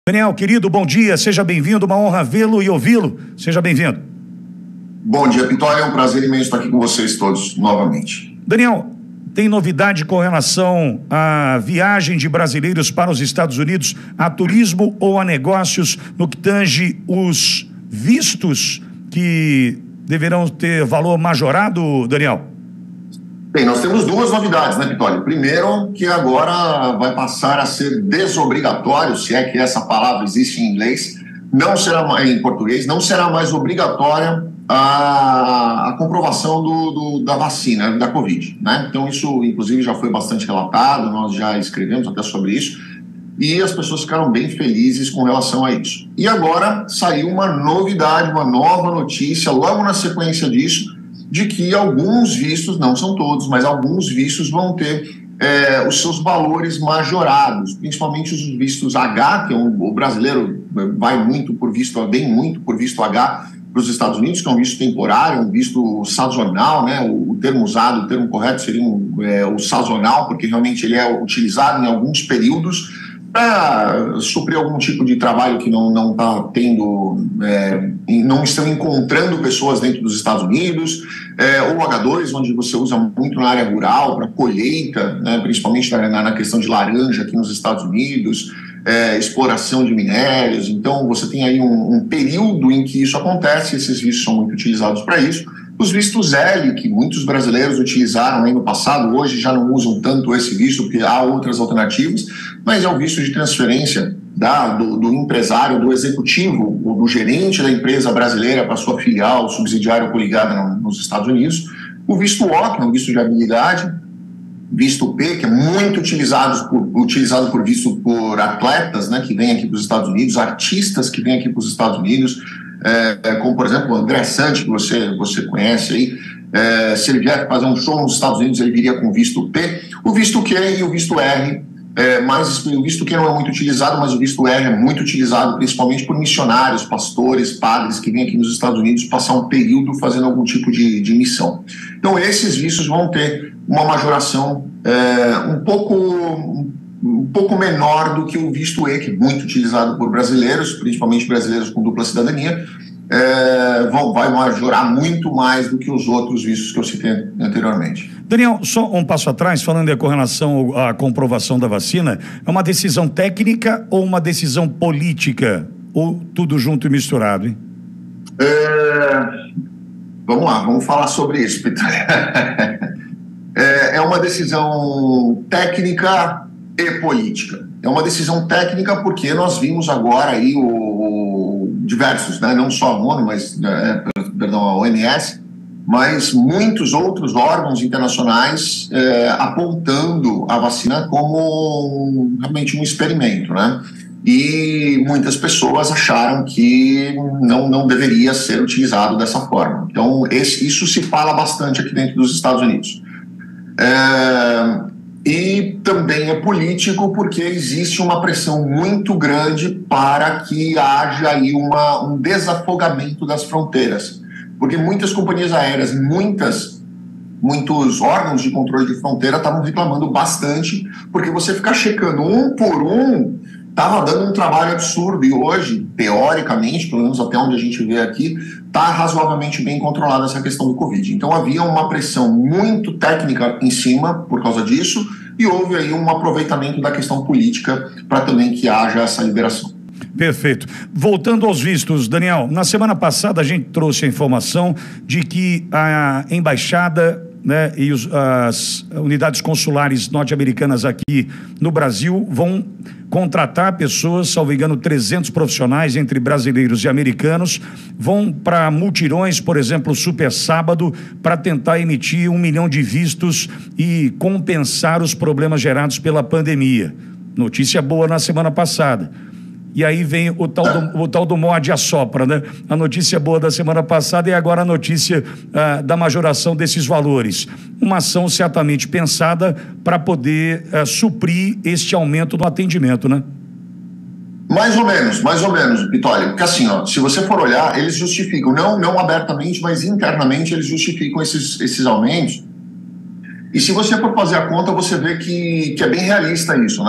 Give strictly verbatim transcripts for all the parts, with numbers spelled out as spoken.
Daniel, querido, bom dia, seja bem-vindo, uma honra vê-lo e ouvi-lo, seja bem-vindo. Bom dia, Pitória, é um prazer imenso estar aqui com vocês todos novamente. Daniel, tem novidade com relação à viagem de brasileiros para os Estados Unidos, a turismo ou a negócios, no que tange os vistos que deverão ter valor majorado, Daniel? Bem, nós temos duas novidades, né, Pitória? Primeiro, que agora vai passar a ser desobrigatório, se é que essa palavra existe em inglês, não será mais, em português, não será mais obrigatória a, a comprovação do, do, da vacina, da Covid, né? Então, isso, inclusive, já foi bastante relatado, nós já escrevemos até sobre isso, e as pessoas ficaram bem felizes com relação a isso. E agora saiu uma novidade, uma nova notícia, logo na sequência disso, de que alguns vistos, não são todos, mas alguns vistos vão ter é, os seus valores majorados, principalmente os vistos H, que é um, o brasileiro vai muito por visto, vem muito por visto H para os Estados Unidos, que é um visto temporário, um visto sazonal, né? O, o termo usado, o termo correto seria um, é, o sazonal, porque realmente ele é utilizado em alguns períodos para suprir algum tipo de trabalho que não está tendo, é, não estão encontrando pessoas dentro dos Estados Unidos, é, ou H dois, onde você usa muito na área rural, para colheita, né, principalmente na, na questão de laranja aqui nos Estados Unidos, é, exploração de minérios. Então você tem aí um, um período em que isso acontece, esses vistos são muito utilizados para isso. Os vistos L, que muitos brasileiros utilizaram aí no passado, hoje já não usam tanto esse visto, porque há outras alternativas, mas é o visto de transferência da, do, do empresário, do executivo, ou do gerente da empresa brasileira para sua filial, subsidiária ou coligada no, nos Estados Unidos. O visto O, que é um visto de habilidade, visto P, que é muito utilizado por, utilizado por visto por atletas, né, que vêm aqui para os Estados Unidos, artistas que vêm aqui para os Estados Unidos, É, como por exemplo o André Sante, que você, você conhece aí, é, se ele vier fazer um show nos Estados Unidos, ele viria com o visto P, o visto Q e o visto R, é, mas o visto Q não é muito utilizado, mas o visto R é muito utilizado principalmente por missionários, pastores, padres que vêm aqui nos Estados Unidos passar um período fazendo algum tipo de, de missão. Então esses vistos vão ter uma majoração é, um pouco... um pouco menor do que o visto E, que é muito utilizado por brasileiros, principalmente brasileiros com dupla cidadania, é, vão, vai majorar muito mais do que os outros vistos que eu citei anteriormente. Daniel, só um passo atrás, falando com relação à comprovação da vacina, é uma decisão técnica ou uma decisão política? Ou tudo junto e misturado, hein? É, vamos lá, vamos falar sobre isso, Peter. é, é uma decisão técnica e política. É uma decisão técnica porque nós vimos agora aí o, o diversos, né, não só a ONU, mas, é, perdão, a O M S, mas muitos outros órgãos internacionais é, apontando a vacina como um, realmente um experimento, né? E muitas pessoas acharam que não, não deveria ser utilizado dessa forma. Então, esse, isso se fala bastante aqui dentro dos Estados Unidos. É, E também é político porque existe uma pressão muito grande para que haja aí uma, um desafogamento das fronteiras. Porque muitas companhias aéreas, muitas, muitos órgãos de controle de fronteira estavam reclamando bastante, porque você ficar checando um por um estava dando um trabalho absurdo. E hoje, teoricamente, pelo menos até onde a gente vê aqui, está razoavelmente bem controlada essa questão do Covid. Então havia uma pressão muito técnica em cima por causa disso e houve aí um aproveitamento da questão política para também que haja essa liberação. Perfeito. Voltando aos vistos, Daniel, na semana passada a gente trouxe a informação de que a embaixada, né, e os, as unidades consulares norte-americanas aqui no Brasil vão contratar pessoas, salvo engano, trezentos profissionais entre brasileiros e americanos, vão para mutirões, por exemplo, Super Sábado, para tentar emitir um milhão de vistos e compensar os problemas gerados pela pandemia. Notícia boa na semana passada. E aí vem o tal do, o tal do morde a sopra, né? A notícia boa da semana passada e agora a notícia ah, da majoração desses valores. Uma ação certamente pensada para poder ah, suprir este aumento do atendimento, né? Mais ou menos, mais ou menos, Pitória. Porque assim, ó, se você for olhar, eles justificam, não, não abertamente, mas internamente eles justificam esses, esses aumentos. E se você for fazer a conta, você vê que, que é bem realista isso, né?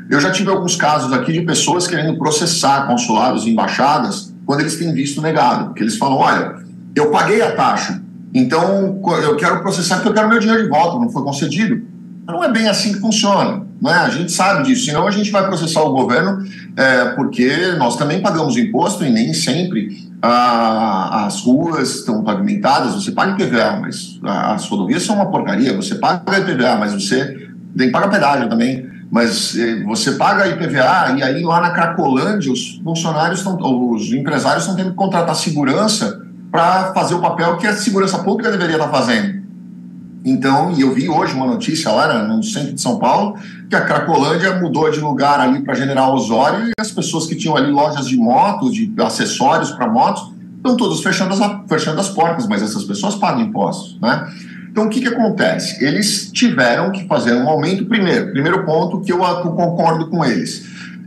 Eu já tive alguns casos aqui de pessoas querendo processar consulados e embaixadas quando eles têm visto negado, porque eles falam, olha, eu paguei a taxa, então eu quero processar porque eu quero meu dinheiro de volta, não foi concedido. Mas não é bem assim que funciona, né? A gente sabe disso, senão a gente vai processar o governo, é, porque nós também pagamos imposto e nem sempre ah, as ruas estão pavimentadas, você paga I P V A, mas as rodovias são uma porcaria, você paga I P V A, mas você tem que pagar pedágio também, mas eh, você paga I P V A e aí lá na Cracolândia os funcionários estão, os empresários estão tendo que contratar segurança para fazer o papel que a segurança pública deveria estar fazendo. Então, e eu vi hoje uma notícia lá no centro de São Paulo, que a Cracolândia mudou de lugar ali para General Osório e as pessoas que tinham ali lojas de motos, de acessórios para motos, estão todas fechando as, fechando as portas, mas essas pessoas pagam impostos, né? Então, o que que acontece? Eles tiveram que fazer um aumento, primeiro, primeiro ponto que eu concordo com eles,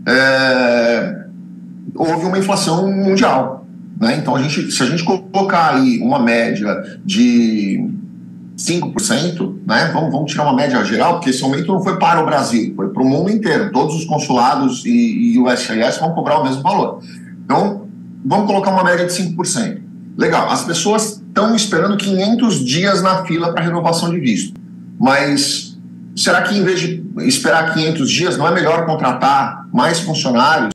é, houve uma inflação mundial, né? Então, a gente, se a gente colocar aí uma média de cinco por cento, né? Vamos, vamos tirar uma média geral, porque esse aumento não foi para o Brasil, foi para o mundo inteiro. Todos os consulados e, e o U S C I S vão cobrar o mesmo valor. Então, vamos colocar uma média de cinco por cento. Legal, as pessoas estão esperando quinhentos dias na fila para renovação de visto. Mas será que em vez de esperar quinhentos dias, não é melhor contratar mais funcionários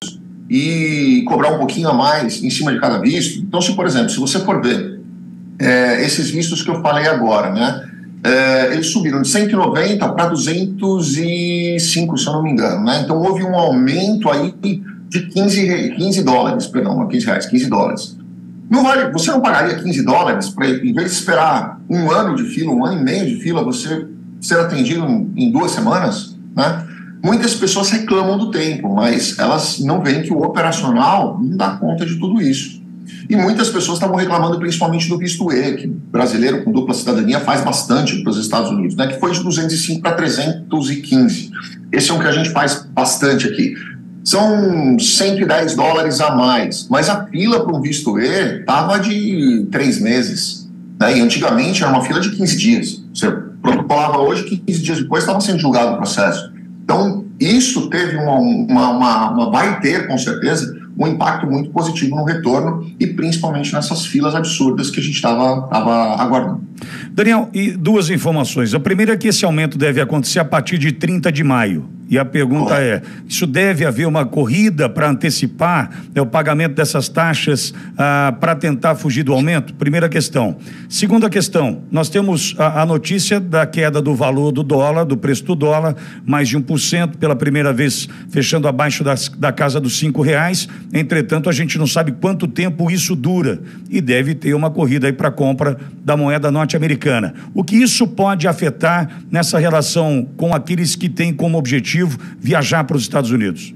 e cobrar um pouquinho a mais em cima de cada visto? Então, se, por exemplo, se você for ver É, esses vistos que eu falei agora, né? É, eles subiram de cento e noventa para duzentos e cinco, se eu não me engano, né? Então houve um aumento aí de quinze, quinze dólares, perdão, quinze reais, quinze dólares. Não vale, você não pagaria quinze dólares para, em vez de esperar um ano de fila, um ano e meio de fila, você ser atendido em duas semanas, né? Muitas pessoas reclamam do tempo, mas elas não veem que o operacional não dá conta de tudo isso. E muitas pessoas estavam reclamando principalmente do visto E, que brasileiro com dupla cidadania faz bastante para os Estados Unidos, né? Que foi de duzentos e cinco para trezentos e quinze. Esse é um que a gente faz bastante aqui. São cento e dez dólares a mais, mas a fila para um visto E estava de três meses, né? E antigamente era uma fila de quinze dias. Você protocolava hoje, quinze dias depois estava sendo julgado o processo. Então, isso teve uma, uma, uma, uma vai ter, com certeza, um impacto muito positivo no retorno e principalmente nessas filas absurdas que a gente estava aguardando. Daniel, e duas informações. A primeira é que esse aumento deve acontecer a partir de trinta de maio. E a pergunta oh. é, isso deve haver uma corrida para antecipar né, o pagamento dessas taxas ah, para tentar fugir do aumento? Primeira questão. Segunda questão, nós temos a, a notícia da queda do valor do dólar, do preço do dólar, mais de um por cento pela primeira vez, fechando abaixo das, da casa dos cinco reais. Entretanto, a gente não sabe quanto tempo isso dura e deve ter uma corrida aí para a compra da moeda norte-americana. O que isso pode afetar nessa relação com aqueles que têm como objetivo viajar para os Estados Unidos?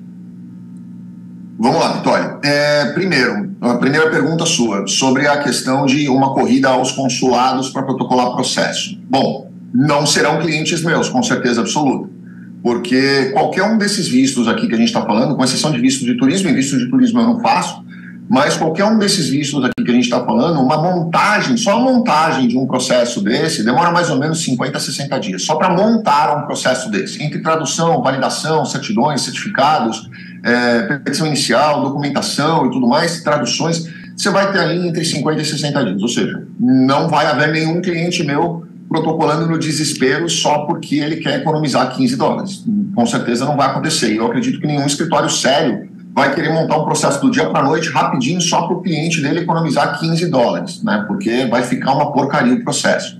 Vamos lá, Vitória. É, primeiro, a primeira pergunta sua, sobre a questão de uma corrida aos consulados para protocolar processo. Bom, não serão clientes meus, com certeza absoluta, porque qualquer um desses vistos aqui que a gente está falando, com exceção de visto de turismo, e visto de turismo eu não faço, mas qualquer um desses vistos aqui que a gente está falando, uma montagem, só a montagem de um processo desse demora mais ou menos cinquenta a sessenta dias, só para montar um processo desse, entre tradução, validação, certidões, certificados, é, petição inicial, documentação e tudo mais, traduções, você vai ter ali entre cinquenta e sessenta dias, ou seja, não vai haver nenhum cliente meu protocolando no desespero só porque ele quer economizar quinze dólares. Com certeza não vai acontecer, e eu acredito que nenhum escritório sério vai querer montar um processo do dia para a noite rapidinho só para o cliente dele economizar quinze dólares, né? Porque vai ficar uma porcaria o processo.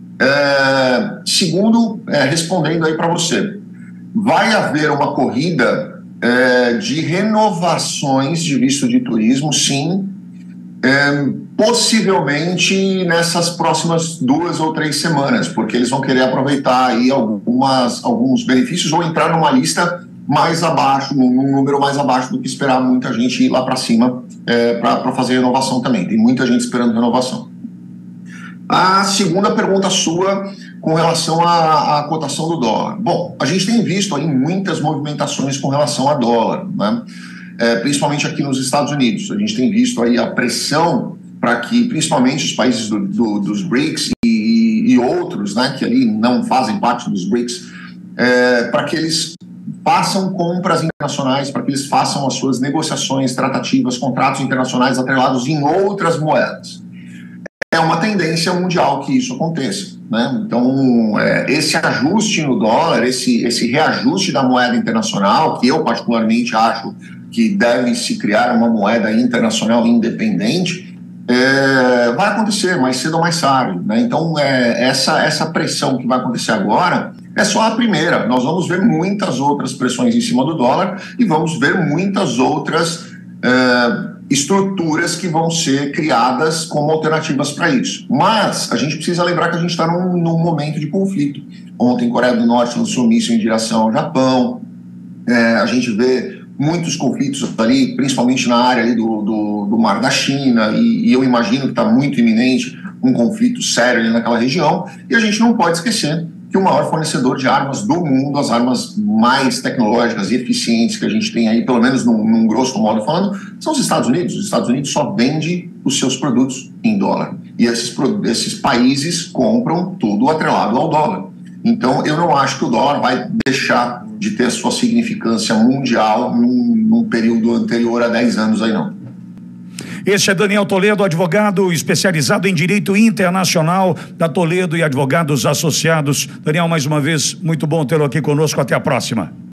É, segundo, é, respondendo aí para você, vai haver uma corrida é, de renovações de visto de turismo, sim, é, possivelmente nessas próximas duas ou três semanas, porque eles vão querer aproveitar aí algumas, alguns benefícios ou entrar numa lista mais abaixo, num número mais abaixo do que esperar muita gente ir lá para cima é, para fazer renovação também. Tem muita gente esperando renovação. A segunda pergunta sua com relação à, à cotação do dólar. Bom, a gente tem visto aí muitas movimentações com relação ao dólar, né? É, principalmente aqui nos Estados Unidos. A gente tem visto aí a pressão para que, principalmente os países do, do, dos BRICS e, e outros, né, que ali não fazem parte dos BRICS, é, para que eles façam compras internacionais, para que eles façam as suas negociações, tratativas, contratos internacionais atrelados em outras moedas. É uma tendência mundial que isso aconteça, né? Então, é, esse ajuste no dólar, esse, esse reajuste da moeda internacional, que eu particularmente acho que deve se criar uma moeda internacional independente, é, vai acontecer mais cedo ou mais tarde, né? Então, é, essa, essa pressão que vai acontecer agora é só a primeira. Nós vamos ver muitas outras pressões em cima do dólar e vamos ver muitas outras é, estruturas que vão ser criadas como alternativas para isso. Mas a gente precisa lembrar que a gente está num, num momento de conflito. Ontem, Coreia do Norte lançou míssil em direção ao Japão. É, a gente vê muitos conflitos ali, principalmente na área ali do, do, do Mar da China, e, e eu imagino que está muito iminente um conflito sério ali naquela região. E a gente não pode esquecer que o maior fornecedor de armas do mundo, as armas mais tecnológicas e eficientes que a gente tem aí, pelo menos num, num grosso modo falando, são os Estados Unidos. Os Estados Unidos só vende os seus produtos em dólar. E esses, esses países compram tudo atrelado ao dólar. Então, eu não acho que o dólar vai deixar de ter sua significância mundial num, num período anterior a dez anos aí, não. Este é Daniel Toledo, advogado especializado em direito internacional da Toledo e Advogados Associados. Daniel, mais uma vez, muito bom tê-lo aqui conosco. Até a próxima.